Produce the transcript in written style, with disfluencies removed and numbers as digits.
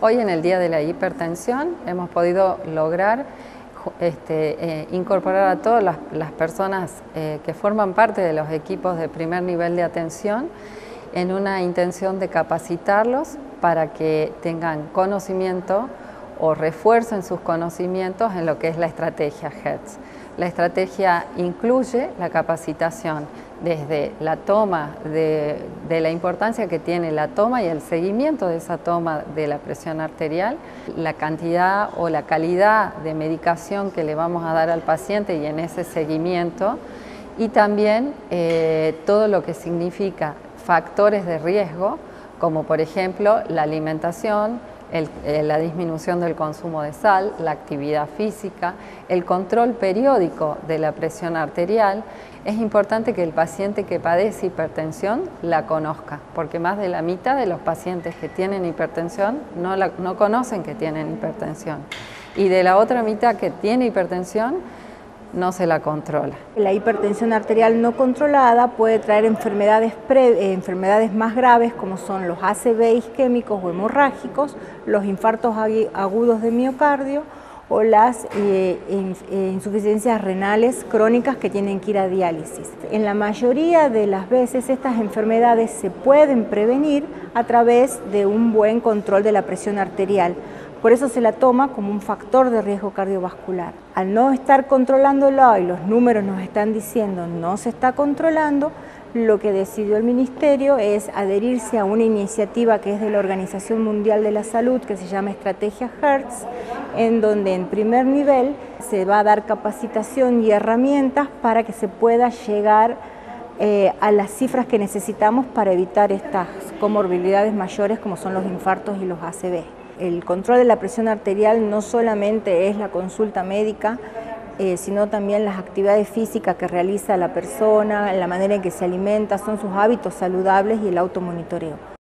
Hoy en el Día de la Hipertensión hemos podido lograr incorporar a todas las personas que forman parte de los equipos de primer nivel de atención en una intención de capacitarlos para que tengan conocimiento o refuercen sus conocimientos en lo que es la estrategia Hertz. La estrategia incluye la capacitación desde la toma de la importancia que tiene la toma y el seguimiento de esa toma de la presión arterial, la cantidad o la calidad de medicación que le vamos a dar al paciente y en ese seguimiento, y también todo lo que significa factores de riesgo, como por ejemplo la alimentación, la disminución del consumo de sal, la actividad física, el control periódico de la presión arterial. Es importante que el paciente que padece hipertensión la conozca, porque más de la mitad de los pacientes que tienen hipertensión no conocen que tienen hipertensión. Y de la otra mitad que tiene hipertensión, no se la controla. La hipertensión arterial no controlada puede traer enfermedades más graves, como son los ACV isquémicos o hemorrágicos, los infartos agudos de miocardio o las insuficiencias renales crónicas que tienen que ir a diálisis. En la mayoría de las veces estas enfermedades se pueden prevenir a través de un buen control de la presión arterial. Por eso se la toma como un factor de riesgo cardiovascular. Al no estar controlándolo y los números nos están diciendo no se está controlando, lo que decidió el Ministerio es adherirse a una iniciativa que es de la Organización Mundial de la Salud, que se llama Estrategia Hertz, en donde en primer nivel se va a dar capacitación y herramientas para que se pueda llegar a las cifras que necesitamos para evitar estas comorbilidades mayores como son los infartos y los ACV. El control de la presión arterial no solamente es la consulta médica, sino también las actividades físicas que realiza la persona, la manera en que se alimenta, son sus hábitos saludables y el automonitoreo.